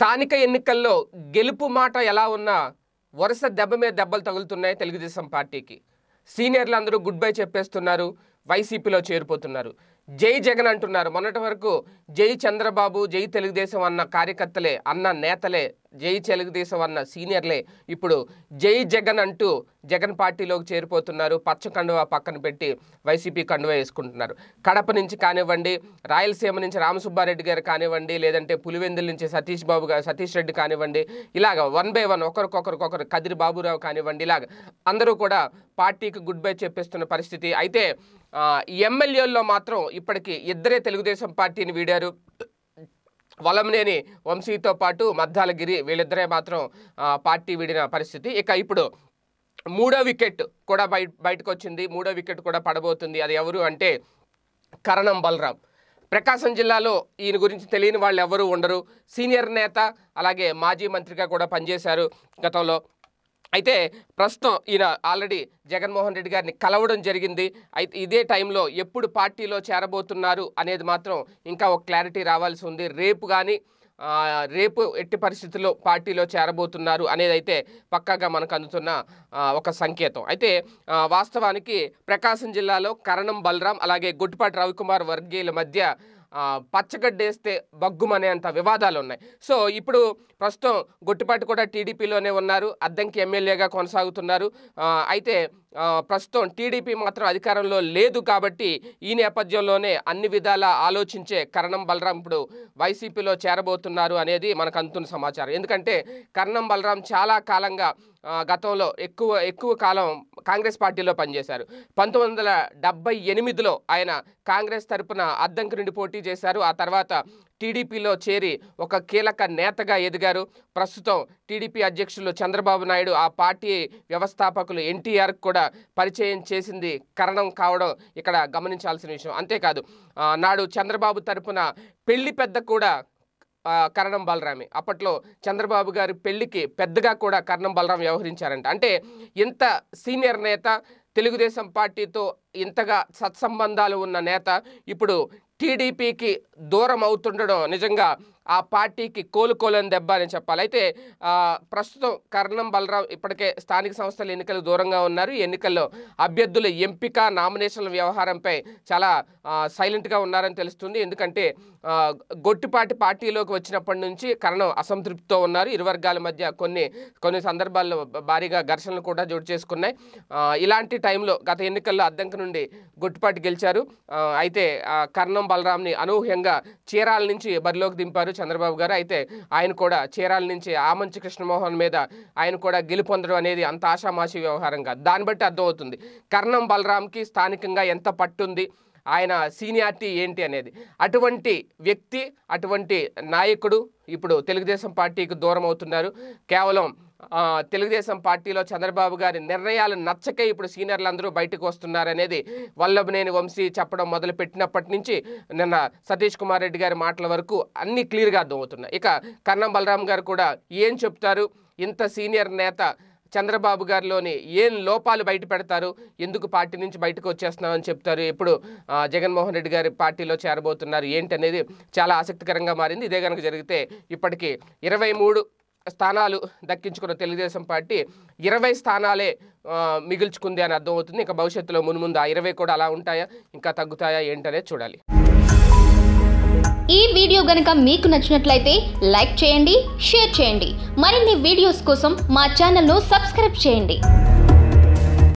స్థానిక ఎన్నికల్లో గెలుపు మాట ఎలా ఉన్నా వరుస దెబ్బ మీద దెబ్బలు తగులుతున్నాయి తెలుగుదేశం పార్టీకి. సీనియర్లు అందరూ గుడ్ బై చెప్పేస్తున్నారు, వైసీపీలో చేరిపోతున్నారు. జై జగన్ అంటున్నారు. మొన్నటి వరకు జై చంద్రబాబు, జై తెలుగుదేశం అన్న కార్యకర్తలే, అన్న నేతలే, జై తెలుగుదేశం అన్న సీనియర్లే ఇప్పుడు జై జగన్ అంటూ జగన్ పార్టీలోకి చేరిపోతున్నారు. పచ్చ కండువా పక్కన పెట్టి వైసీపీ కండువా వేసుకుంటున్నారు. కడప నుంచి కానివ్వండి, రాయలసీమ నుంచి రామసుబ్బారెడ్డి గారు కానివ్వండి, లేదంటే పులివెందుల నుంచి సతీష్ రెడ్డి కానివ్వండి, ఇలాగ 1 by 1 ఒకరికొకరు కదిరి బాబురావు కానివ్వండి, ఇలాగ అందరూ కూడా పార్టీకి గుడ్ బై చెప్పేస్తున్న పరిస్థితి. అయితే ఎమ్మెల్యేల్లో మాత్రం ఇప్పటికీ ఇద్దరే తెలుగుదేశం పార్టీని వీడారు. వలంనేని వంశీతో పాటు మద్దాలగిరి, వీళ్ళిద్దరే మాత్రం పార్టీ వీడిన పరిస్థితి. ఇక ఇప్పుడు 3వ వికెట్ కూడా బయటకు వచ్చింది. 3వ వికెట్ కూడా పడబోతుంది. అది ఎవరు అంటే కరణం బలరాం. ప్రకాశం జిల్లాలో ఈయన గురించి తెలియని వాళ్ళు ఎవరు ఉండరు. సీనియర్ నేత, అలాగే మాజీ మంత్రిగా కూడా పనిచేశారు గతంలో. అయితే ప్రస్తుతం ఈయన ఆల్రెడీ జగన్మోహన్ రెడ్డి గారిని కలవడం జరిగింది. అయితే ఇదే టైంలో ఎప్పుడు పార్టీలో చేరబోతున్నారు అనేది మాత్రం ఇంకా ఒక క్లారిటీ రావాల్సి ఉంది. రేపు ఎట్టి పరిస్థితుల్లో పార్టీలో చేరబోతున్నారు అనేది అయితే పక్కాగా మనకు అందుతున్న ఒక సంకేతం. అయితే వాస్తవానికి ప్రకాశం జిల్లాలో కరణం బలరాం అలాగే గుట్టిపాటి రవికుమార్ వర్గీయుల మధ్య పచ్చగడ్డేస్తే బగ్గుమనేంత వివాదాలు ఉన్నాయి. సో ఇప్పుడు ప్రస్తుతం గుట్టిపాటి కూడా టీడీపీలోనే ఉన్నారు, అద్దంకి ఎమ్మెల్యేగా కొనసాగుతున్నారు. అయితే ప్రస్తుతం టీడీపీ మాత్రం అధికారంలో లేదు కాబట్టి ఈ నేపథ్యంలోనే అన్ని విధాలా ఆలోచించే కరణం బలరాం ఇప్పుడు వైసీపీలో చేరబోతున్నారు అనేది మనకు అందుతున్న సమాచారం. ఎందుకంటే కరణం బలరాం చాలా కాలంగా గతంలో ఎక్కువ కాలం కాంగ్రెస్ పార్టీలో పనిచేశారు. 1978లో ఆయన కాంగ్రెస్ తరపున అద్దంకి నుండి పోటీ చేశారు. ఆ తర్వాత టీడీపీలో చేరి ఒక కీలక నేతగా ఎదిగారు. ప్రస్తుతం టీడీపీ అధ్యక్షులు చంద్రబాబు నాయుడు, ఆ పార్టీ వ్యవస్థాపకులు ఎన్టీఆర్ కూడా పరిచయం చేసింది కరణం కావడం ఇక్కడ గమనించాల్సిన విషయం. అంతేకాదు నాడు చంద్రబాబు తరపున పెళ్లి పెద్ద కూడా కరణం బలరామే. అప్పట్లో చంద్రబాబు గారి పెళ్లికి పెద్దగా కూడా కరణం బలరాం వ్యవహరించారంట. అంటే ఇంత సీనియర్ నేత, తెలుగుదేశం పార్టీతో ఇంతగా సత్సంబంధాలు ఉన్న నేత ఇప్పుడు టీడీపీకి దూరం అవుతుండడం నిజంగా ఆ పార్టీకి కోలుకోలేని దెబ్బ అని చెప్పాలి. అయితే ప్రస్తుతం కరణం బలరాం ఇప్పటికే స్థానిక సంస్థల ఎన్నికలకు దూరంగా ఉన్నారు. ఈ ఎన్నికల్లో అభ్యర్థుల ఎంపిక, నామినేషన్ల వ్యవహారంపై చాలా సైలెంట్గా ఉన్నారని తెలుస్తుంది. ఎందుకంటే గొట్టిపాటి పార్టీలోకి వచ్చినప్పటి నుంచి కరణం అసంతృప్తితో ఉన్నారు. ఇరు వర్గాల మధ్య కొన్ని సందర్భాల్లో భారీగా ఘర్షణలు కూడా జోడు చేసుకున్నాయి. ఇలాంటి టైంలో గత ఎన్నికల్లో అద్దంకి నుండి గొట్టిపాటి గెలిచారు. అయితే కరణం బలరాంని అనూహ్యంగా చీరాల నుంచి బరిలోకి దింపారు చంద్రబాబు గారు. అయితే ఆయన కూడా చీరాల నుంచి ఆమంచి కృష్ణమోహన్ మీద ఆయన కూడా గెలుపొందడం అనేది అంత ఆషామాషి వ్యవహారం కాదు. దాన్ని బట్టి అర్థమవుతుంది కరణం బలరాంకి స్థానికంగా ఎంత పట్టుంది, ఆయన సీనియారిటీ ఏంటి అనేది. అటువంటి వ్యక్తి, అటువంటి నాయకుడు ఇప్పుడు తెలుగుదేశం పార్టీకి దూరం అవుతున్నారు. కేవలం తెలుగుదేశం పార్టీలో చంద్రబాబు గారి నిర్ణయాలు నచ్చకే ఇప్పుడు సీనియర్లందరూ బయటకు వస్తున్నారనేది వల్లభనేని వంశీ చెప్పడం మొదలు పెట్టినప్పటి నుంచి నిన్న సతీష్ కుమార్ రెడ్డి గారి మాటల వరకు అన్నీ క్లియర్గా అర్థమవుతున్నాయి. ఇక కరణం బలరాం గారు కూడా ఏం చెప్తారు, ఇంత సీనియర్ నేత చంద్రబాబు గారిలోని ఏం లోపాలు బయట పెడతారు, ఎందుకు పార్టీ నుంచి బయటకు వచ్చేస్తున్నామని చెప్తారు, ఎప్పుడు జగన్మోహన్ రెడ్డి గారి పార్టీలో చేరబోతున్నారు ఏంటనేది చాలా ఆసక్తికరంగా మారింది. ఇదే కనుక జరిగితే ఇప్పటికీ 23 స్థానాలు దక్కించుకున్న తెలుగుదేశం పార్టీ 20 స్థానాలే మిగిల్చుకుంది అని అర్థమవుతుంది. ఇంకా భవిష్యత్తులో మున్ముందు ఆ 20 కూడా అలా ఉంటాయా, ఇంకా తగ్గుతాయా ఏంటనేది చూడాలి. ఈ వీడియో గనుక మీకు నచ్చినట్లయితే లైక్ చేయండి, షేర్ చేయండి. మరిన్ని వీడియోస్ కోసం మా ఛానల్ను సబ్స్క్రైబ్ చేయండి.